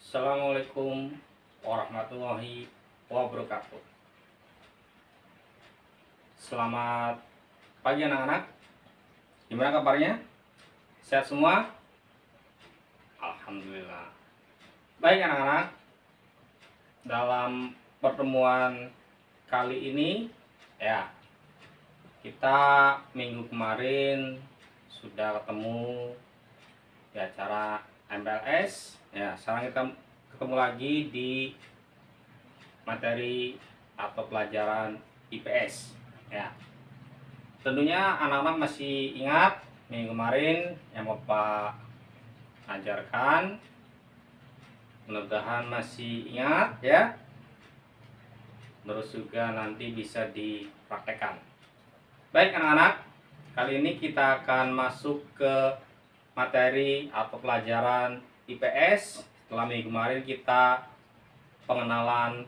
Assalamualaikum warahmatullahi wabarakatuh. Selamat pagi anak-anak. Gimana kabarnya? Sehat semua? Alhamdulillah. Baik anak-anak, dalam pertemuan kali ini ya, kita minggu kemarin sudah ketemu di acara MPLS ya. Sekarang kita ketemu lagi di materi atau pelajaran IPS ya. Tentunya anak-anak masih ingat minggu kemarin yang Bapak ajarkan, mudah-mudahan masih ingat ya, terus juga nanti bisa dipraktekkan. Baik anak-anak, kali ini kita akan masuk ke materi atau pelajaran IPS. Setelah minggu kemarin kita pengenalan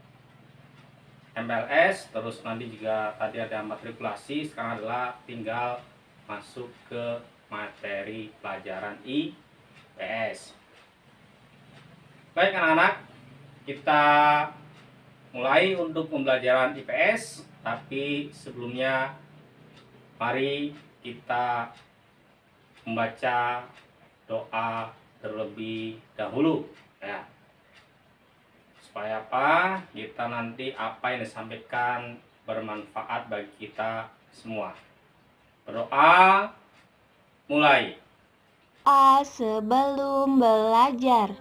MPLS, terus nanti juga tadi ada matrikulasi. Sekarang adalah tinggal masuk ke materi pelajaran IPS. Baik anak-anak, kita mulai untuk pembelajaran IPS. Tapi sebelumnya mari kita membaca doa terlebih dahulu ya, supaya apa, kita nanti apa yang disampaikan bermanfaat bagi kita semua. Berdoa, mulai. A. Sebelum belajar.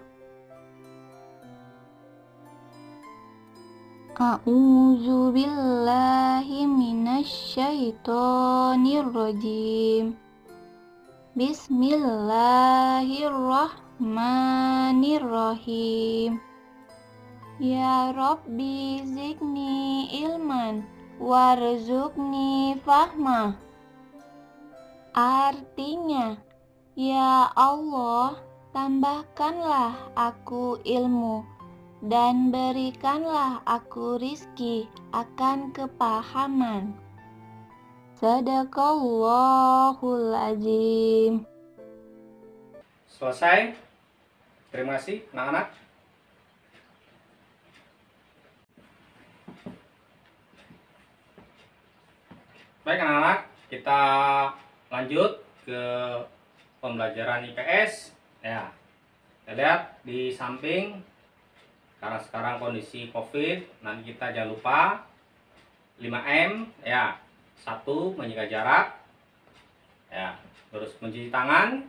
A'udzu billahi minasyaitonir rajim. Bismillahirrahmanirrahim. Ya Rabbi zidni ilman warzuqni fahma. Artinya, ya Allah, tambahkanlah aku ilmu dan berikanlah aku rizki akan kepahaman. Sadaqallahul azim. Selesai. Terima kasih anak-anak. Baik anak-anak, kita lanjut ke pembelajaran IPS ya. Kita lihat di samping, karena sekarang kondisi COVID, nanti kita jangan lupa 5M ya. 1. Menjaga jarak ya, terus mencuci tangan,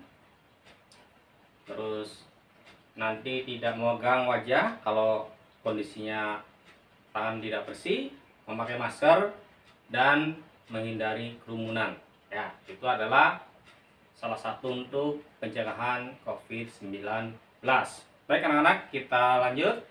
terus nanti tidak memegang wajah kalau kondisinya tangan tidak bersih, memakai masker, dan menghindari kerumunan ya. Itu adalah salah satu untuk pencegahan COVID-19. Baik anak-anak, kita lanjut.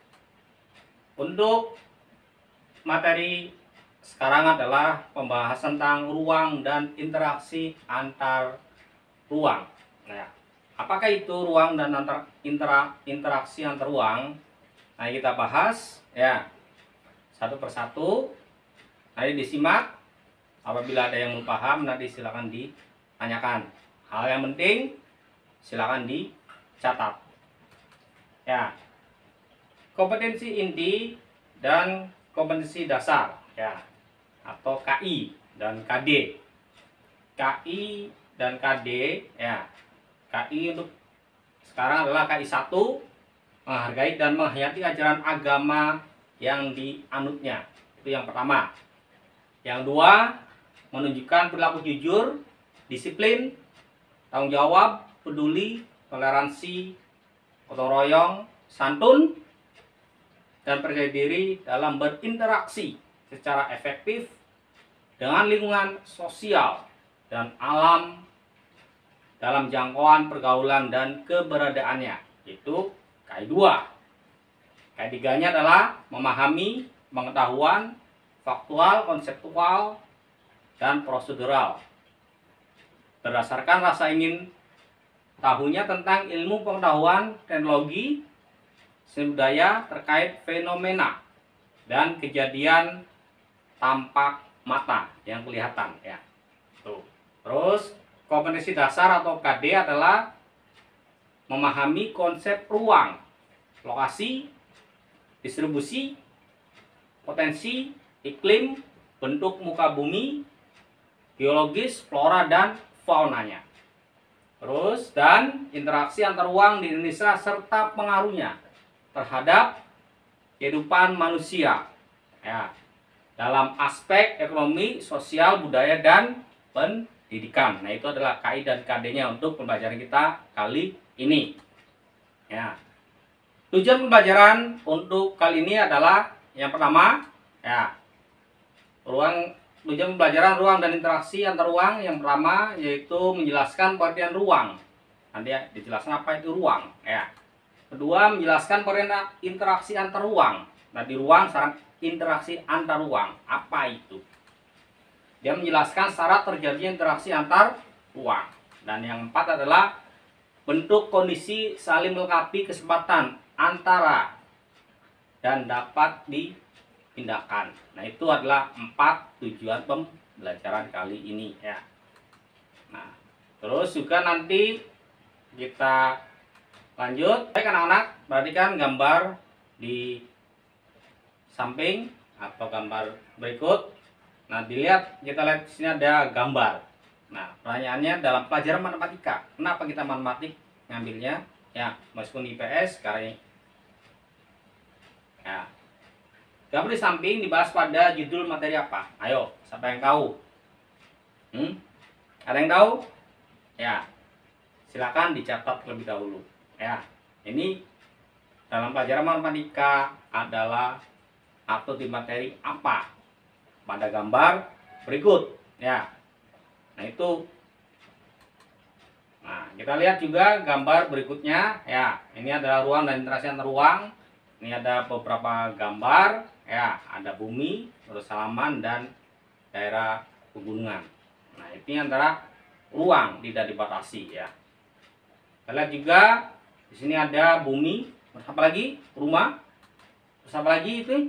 Untuk materi sekarang adalah pembahasan tentang ruang dan interaksi antar ruang. Nah, apakah itu ruang dan interaksi antar ruang? Nah, kita bahas ya satu persatu. Nanti disimak. Apabila ada yang belum paham, nanti silakan ditanyakan. Hal yang penting silakan dicatat. Ya. Kompetensi inti dan kompetensi dasar ya, atau KI dan KD. KI dan KD ya. KI untuk sekarang adalah KI 1, menghargai dan menghayati ajaran agama yang dianutnya. Itu yang pertama. Yang 2, menunjukkan perilaku jujur, disiplin, tanggung jawab, peduli, toleransi, gotong royong, santun, dan percaya diri dalam berinteraksi secara efektif dengan lingkungan sosial dan alam dalam jangkauan pergaulan dan keberadaannya. Itu KI 2. KI 3-nya adalah memahami pengetahuan faktual, konseptual, dan prosedural berdasarkan rasa ingin tahunya tentang ilmu pengetahuan, teknologi, seni budaya terkait fenomena dan kejadian tampak mata yang kelihatan ya. Tuh. Terus kompetensi dasar atau KD adalah memahami konsep ruang lokasi, distribusi, potensi, iklim, bentuk muka bumi, geologis, flora dan faunanya. Terus, dan interaksi antar ruang di Indonesia serta pengaruhnya terhadap kehidupan manusia. Ya, dalam aspek ekonomi, sosial, budaya, dan pendidikan. Nah, itu adalah KI dan KD-nya untuk pembelajaran kita kali ini. Ya. Tujuan pembelajaran untuk kali ini adalah yang pertama, ya, tujuan pembelajaran ruang dan interaksi antar ruang. Yang pertama yaitu menjelaskan pengertian ruang. Nanti ya, dijelaskan apa itu ruang. Ya. Kedua, menjelaskan pengertian interaksi antar ruang. Nah, di ruang sekarang interaksi antar ruang, apa itu? Dia menjelaskan syarat terjadinya interaksi antar ruang. Dan yang empat adalah bentuk kondisi saling melengkapi kesempatan antara dan dapat dipindahkan. Nah, itu adalah 4 tujuan pembelajaran kali ini ya. Nah, terus juga nanti kita lanjut. Baik anak-anak, perhatikan gambar di samping atau gambar berikut. Nah, kita lihat di sini ada gambar. Nah, pertanyaannya dalam pelajaran matematika, kenapa kita matematik ngambilnya? Ya, meskipun IPS sekarang ini. Ya. Gambar di samping dibahas pada judul materi apa? Ayo, siapa yang tahu? Ada yang tahu? Ya. Silakan dicatat terlebih dahulu. Ya. Ini dalam pelajaran matematika adalah atau di materi apa pada gambar berikut ya. Nah, itu. Nah, kita lihat juga gambar berikutnya ya. Ini adalah ruang dan interaksi antar ruang. Ini ada beberapa gambar ya, ada bumi, terus halaman dan daerah pegunungan. Nah, ini antara ruang tidak dibatasi ya. Kita lihat juga di sini ada bumi, terus apa lagi? Rumah. Terus apa lagi itu?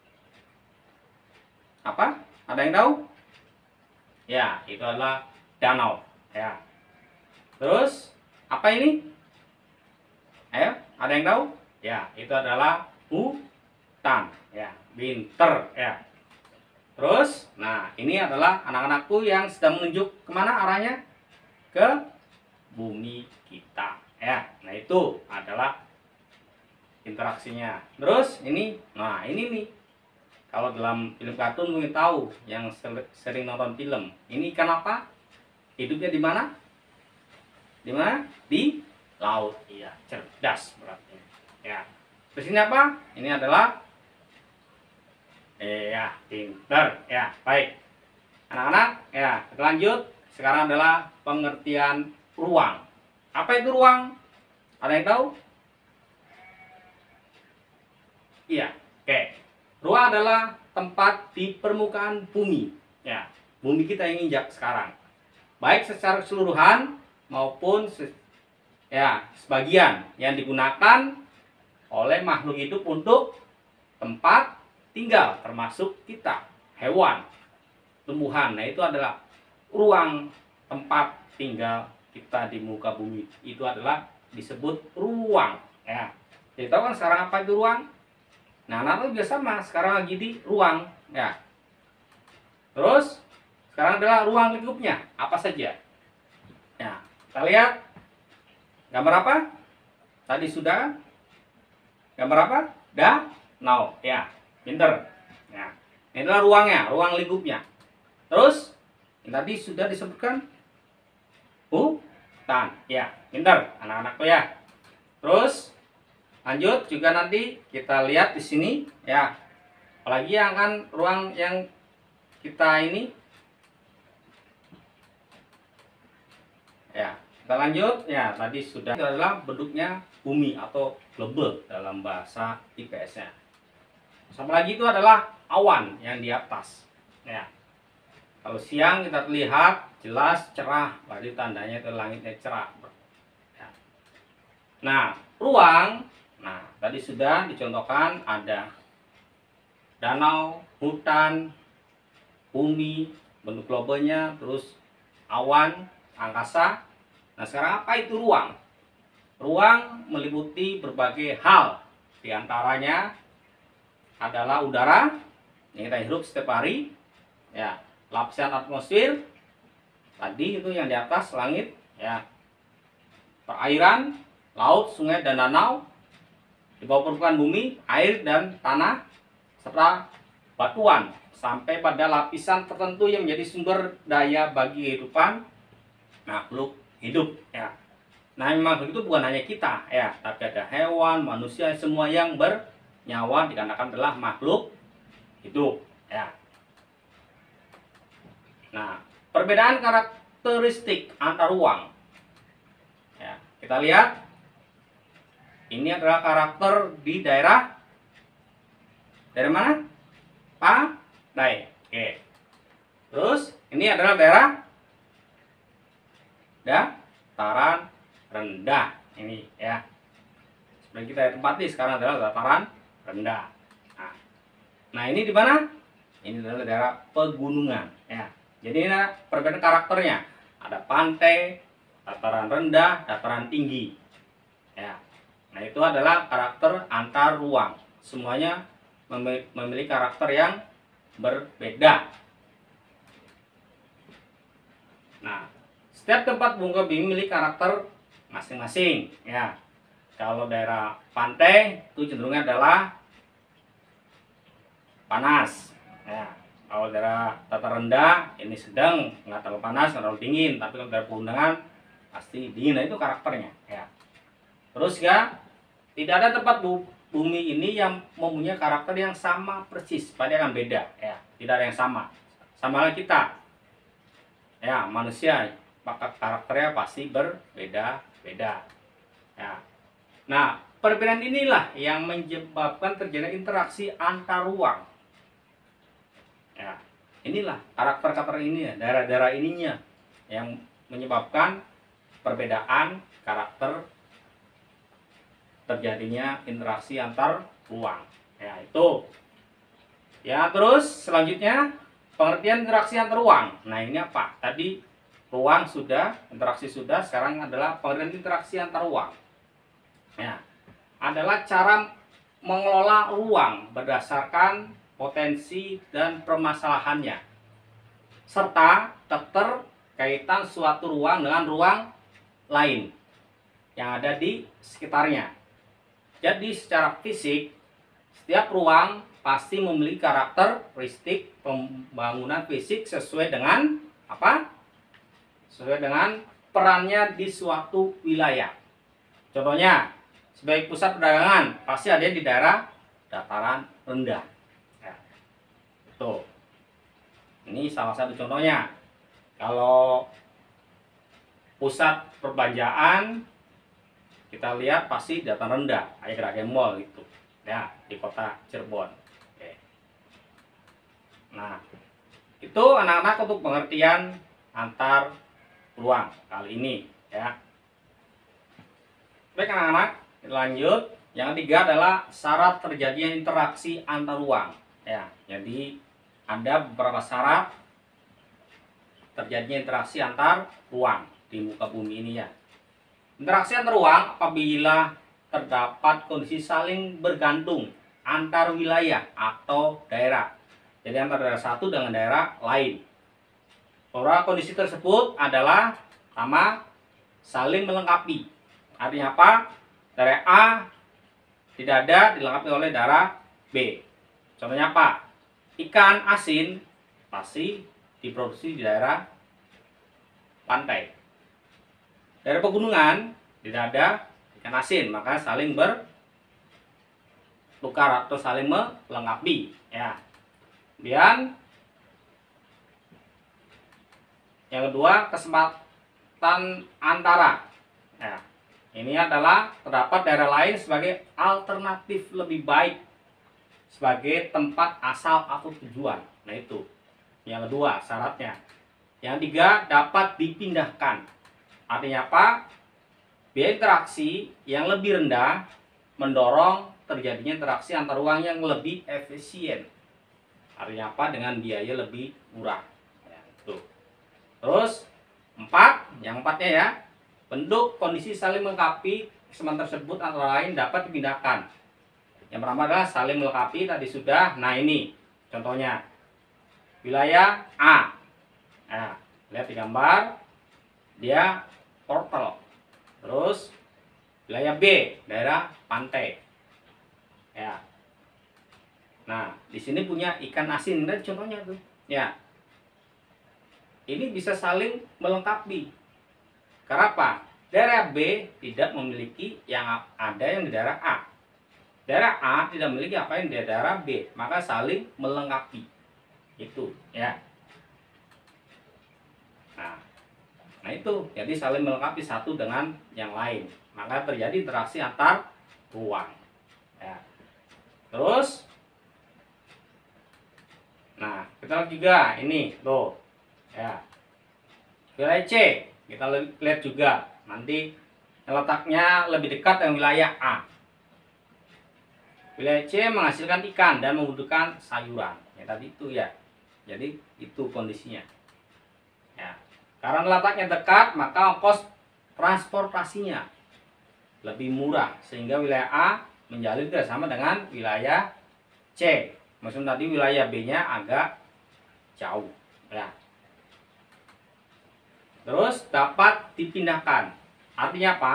Apa? Ada yang tahu? Ya, itu adalah danau ya. Terus apa ini? Ayo, ada yang tahu? Ya, itu adalah hutan ya, winter ya. Terus, nah, ini adalah anak-anakku yang sedang menunjuk kemana arahnya? Ke bumi kita ya. Nah, itu adalah interaksinya. Terus ini, nah ini nih. Kalau dalam film kartun mungkin tahu yang sering nonton film. Ini ikan apa? Hidupnya di mana? Di mana? Di laut. Iya, cerdas berarti. Ya. Terus ini apa? Ini adalah ya, pinter. Ya, baik. Anak-anak, ya, kita lanjut. Sekarang adalah pengertian ruang. Apa itu ruang? Ada yang tahu? Iya, oke. Ruang adalah tempat di permukaan bumi. Ya, bumi kita yang injak sekarang. Baik secara keseluruhan maupun sebagian yang digunakan oleh makhluk hidup untuk tempat tinggal, termasuk kita, hewan, tumbuhan. Nah, itu adalah ruang tempat tinggal kita di muka bumi. Itu adalah disebut ruang. Ya, jadi tahu kan sekarang apa itu ruang? Nah, anak juga sama, sekarang lagi di ruang ya. Terus sekarang adalah ruang lingkupnya, apa saja? Ya, kita lihat gambar apa? Tadi sudah kan? Gambar apa? Danau ya, pinter. Ya, ini adalah ruangnya, ruang lingkupnya. Terus ini tadi sudah disebutkan hutan ya, pinter anak-anakku ya. Terus lanjut juga nanti kita lihat di sini ya. Apalagi yang kan ruang yang kita ini ya. Kita lanjut ya, tadi sudah. Itu adalah bentuknya bumi atau globe dalam bahasa IPS-nya. Sama lagi itu adalah awan yang di atas ya. Kalau siang kita terlihat jelas cerah, berarti tandanya itu langitnya cerah ya. Nah, ruang, nah tadi sudah dicontohkan ada danau, hutan, bumi, bentuk globenya, terus awan, angkasa. Nah, sekarang apa itu ruang? Ruang meliputi berbagai hal Di antaranya adalah udara yang kita hirup setiap hari, ya, lapisan atmosfer tadi itu yang di atas langit, ya, perairan, laut, sungai dan danau, di bawah permukaan bumi, air dan tanah, serta batuan, sampai pada lapisan tertentu yang menjadi sumber daya bagi kehidupan makhluk hidup, ya. Nah, memang begitu, bukan hanya kita, ya, tapi ada hewan, manusia, semua yang bernyawa dikarenakan adalah makhluk hidup, ya. Nah, perbedaan karakteristik antar ruang, ya, kita lihat ini adalah karakter di daerah mana? Pandai. Oke. Terus ini adalah daerah dataran rendah. Ini, ya. Seperti kita tempati sekarang adalah dataran rendah. Nah, ini di mana? Ini adalah daerah pegunungan, ya. Jadi ini perbedaan karakternya. Ada pantai, dataran rendah, dataran tinggi. Ya. Nah, itu adalah karakter antar ruang. Semuanya memiliki karakter yang berbeda. Nah, setiap tempat muka bumi memiliki karakter masing-masing, ya. Kalau daerah pantai itu cenderungnya adalah panas, ya. Kalau daerah dataran rendah ini sedang, nggak terlalu panas, nggak terlalu dingin. Tapi kalau daerah pegunungan pasti dingin. Nah, itu karakternya, ya. Terus ya, tidak ada tempat bumi ini yang mempunyai karakter yang sama persis, pada yang beda, ya. Tidak ada yang sama. Sama halnya kita, ya, manusia, maka karakternya pasti berbeda-beda, ya. Nah, perbedaan inilah yang menyebabkan terjadi interaksi antar ruang, ya. Inilah karakter-karakter ini, daerah-daerah ininya yang menyebabkan perbedaan karakter terjadinya interaksi antar ruang, ya. Itu, ya. Terus selanjutnya pengertian interaksi antar ruang. Nah, ini apa? Tadi ruang sudah, interaksi sudah, sekarang adalah pengertian interaksi antar ruang, ya. Adalah cara mengelola ruang berdasarkan potensi dan permasalahannya, serta keterkaitan suatu ruang dengan ruang lain yang ada di sekitarnya. Jadi secara fisik, setiap ruang pasti memiliki karakteristik pembangunan fisik sesuai dengan apa? Sesuai dengan perannya di suatu wilayah. Contohnya, sebagai pusat perdagangan pasti ada di daerah dataran rendah, ya. Tuh. Ini salah satu contohnya. Kalau pusat perbelanjaan kita lihat pasti dataran rendah, kayak Gragen Mall gitu, ya, di kota Cirebon. Oke. Nah, itu anak-anak untuk pengertian antar ruang kali ini, ya. Baik anak-anak, kita lanjut. Yang ketiga adalah syarat terjadinya interaksi antar ruang, ya. Jadi ada beberapa syarat terjadinya interaksi antar ruang di muka bumi ini, ya. Interaksi antar ruang apabila terdapat kondisi saling bergantung antar wilayah atau daerah. Jadi antara daerah satu dengan daerah lain. Beberapa kondisi tersebut adalah pertama, saling melengkapi. Artinya apa? Daerah A tidak ada dilengkapi oleh daerah B. Contohnya apa? Ikan asin pasti diproduksi di daerah pantai. Daerah pegunungan tidak ada ikan asin, maka saling bertukar atau saling melengkapi, ya. Kemudian yang kedua, kesempatan antara, ya. Ini adalah terdapat daerah lain sebagai alternatif lebih baik sebagai tempat asal atau tujuan. Nah, itu yang kedua syaratnya. Yang tiga, dapat dipindahkan. Artinya apa? Biaya interaksi yang lebih rendah mendorong terjadinya interaksi antar ruang yang lebih efisien. Artinya apa? Dengan biaya lebih murah, ya, itu. Terus yang empatnya, ya, bentuk kondisi saling melengkapi kesamaan tersebut antara lain dapat dipindahkan. Yang pertama adalah saling melengkapi, tadi sudah. Nah ini contohnya wilayah A. Nah, lihat di gambar, dia portal. Terus wilayah B, daerah pantai. Ya. Nah, di sini punya ikan asin, dan contohnya tuh. Ya. Ini bisa saling melengkapi. Karena apa? Daerah B tidak memiliki yang ada yang di daerah A. Daerah A tidak memiliki apa yang di daerah B, maka saling melengkapi. Itu, ya. Nah itu, jadi saling melengkapi satu dengan yang lain. Maka terjadi interaksi antar ruang. Ya. Terus, nah kita lihat juga ini, tuh, ya. Wilayah C, kita lihat juga. Nanti letaknya lebih dekat dengan wilayah A. Wilayah C menghasilkan ikan dan membutuhkan sayuran. Ya tadi itu ya. Jadi itu kondisinya. Ya. Karena letaknya dekat, maka ongkos transportasinya lebih murah, sehingga wilayah A menjalin kerjasama dengan wilayah C. Maksudnya tadi wilayah B-nya agak jauh. Ya. Terus dapat dipindahkan. Artinya apa?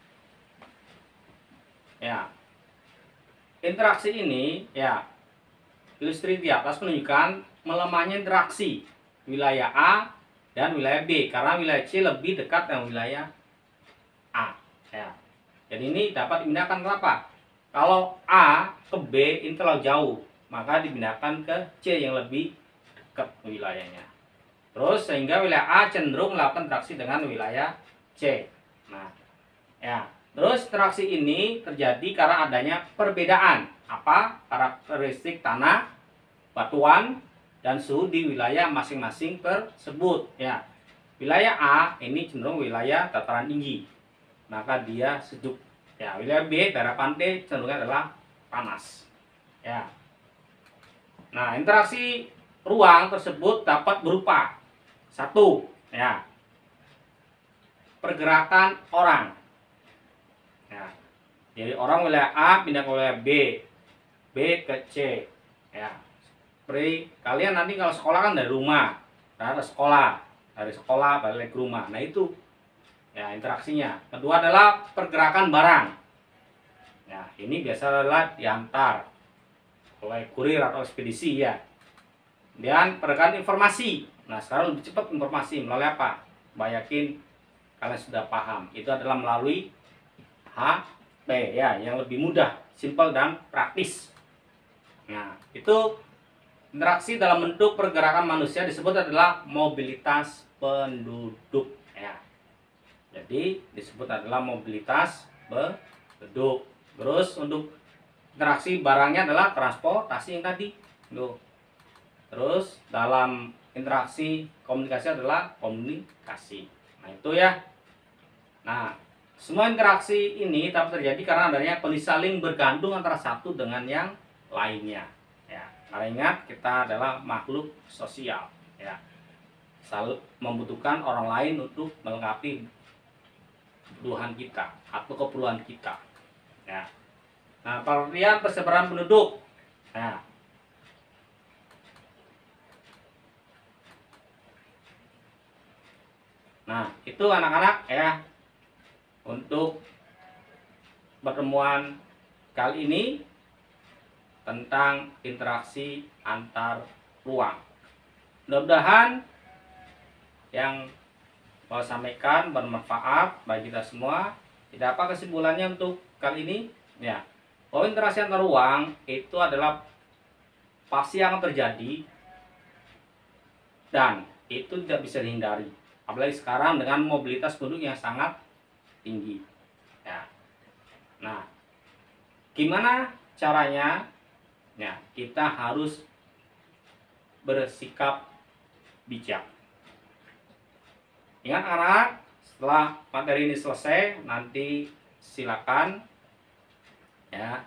Ya. Interaksi ini, ya, ilustrasi di atas menunjukkan melemahnya interaksi wilayah A dan wilayah B, karena wilayah C lebih dekat dengan wilayah A. Ya. Jadi ini dapat dipindahkan ke apa? Kalau A ke B ini terlalu jauh, maka dipindahkan ke C yang lebih dekat wilayahnya. Terus sehingga wilayah A cenderung melakukan interaksi dengan wilayah C. Nah, ya. Terus interaksi ini terjadi karena adanya perbedaan apa? Karakteristik tanah, batuan, dan suhu di wilayah masing-masing tersebut. Ya. Wilayah A ini cenderung wilayah dataran tinggi, maka dia sejuk. Ya, wilayah B daerah pantai cenderungnya adalah panas. Ya. Nah, interaksi ruang tersebut dapat berupa satu, ya, pergerakan orang. Ya. Jadi orang wilayah A pindah ke wilayah B, B ke C. Ya. Seperti kalian nanti kalau sekolah kan dari rumah, dari sekolah balik ke rumah. Nah itu, ya, interaksinya. Kedua adalah pergerakan barang. Ya, ini biasa adalah diantar oleh kurir atau ekspedisi, ya. Dan pergerakan informasi. Nah sekarang lebih cepat informasi melalui apa? Mbak yakin kalian sudah paham. Itu adalah melalui HP, ya, yang lebih mudah, simpel dan praktis. Nah itu interaksi dalam bentuk pergerakan manusia disebut adalah mobilitas penduduk, ya. Jadi disebut adalah mobilitas penduduk. Terus untuk interaksi barangnya adalah transportasi yang tadi. Tuh. Terus dalam interaksi komunikasi adalah komunikasi. Nah itu ya. Nah semua interaksi ini dapat terjadi karena adanya kondisi saling bergantung antara satu dengan yang lainnya. Ya, karena ingat kita adalah makhluk sosial. Ya, selalu membutuhkan orang lain untuk melengkapi kebutuhan kita atau keperluan kita. Ya. Nah, pengertian persebaran penduduk. Nah, itu anak-anak, ya, untuk pertemuan kali ini tentang interaksi antar ruang. Mudah-mudahan yang mau sampaikan bermanfaat bagi kita semua. Tidak apa kesimpulannya untuk kali ini? Ya, bahwa interaksi antar ruang itu adalah pasti akan terjadi dan itu tidak bisa dihindari. Apalagi sekarang dengan mobilitas penduduk yang sangat tinggi. Ya. Nah, gimana caranya? Ya, kita harus bersikap bijak. Ingat anak, setelah materi ini selesai, nanti silakan, ya,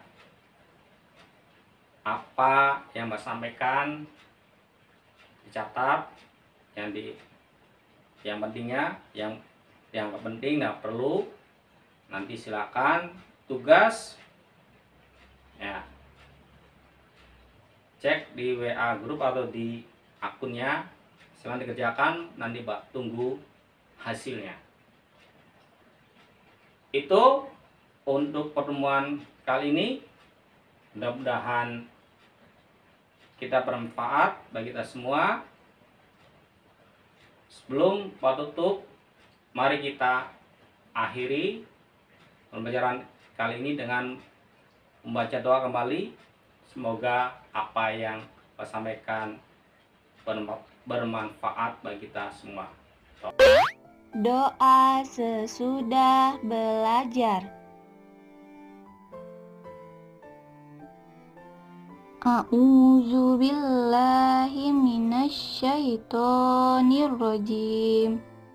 apa yang Mbak sampaikan dicatat, yang pentingnya, yang penting nggak perlu, nanti silakan tugas, ya, cek di WA grup atau di akunnya, silahkan dikerjakan, nanti Mbak tunggu hasilnya. Itu untuk pertemuan kali ini, mudah-mudahan kita bermanfaat bagi kita semua. Sebelum Pak tutup, mari kita akhiri pembelajaran kali ini dengan membaca doa kembali. Semoga apa yang saya sampaikan bermanfaat bagi kita semua. Doa sesudah belajar. A'udzu billahi minasyaitonir rajim.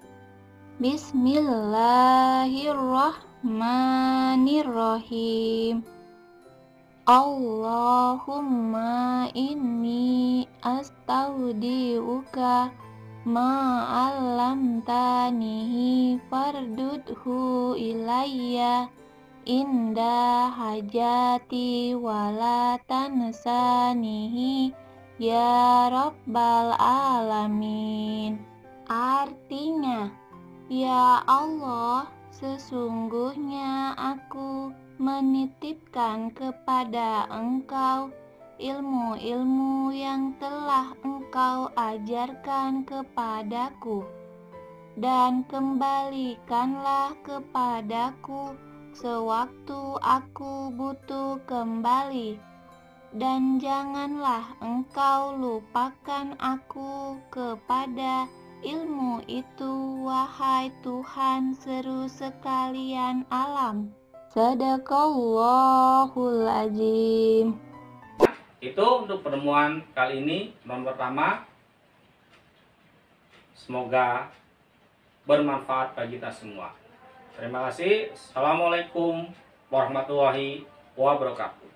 Bismillahirrahmanirrahim. Allahumma inni astaudiuka ma'allamtanihi fardudhu ilayya inda hajati wala tansanihi ya rabbal alamin. Artinya, ya Allah, sesungguhnya aku menitipkan kepada Engkau ilmu-ilmu yang telah Engkau ajarkan kepadaku, dan kembalikanlah kepadaku sewaktu aku butuh kembali, dan janganlah Engkau lupakan aku kepada ilmu itu, wahai Tuhan seru sekalian alam. Sadaqallahul azim. Itu untuk pertemuan kali ini, pertemuan pertama. Semoga bermanfaat bagi kita semua. Terima kasih. Assalamualaikum warahmatullahi wabarakatuh.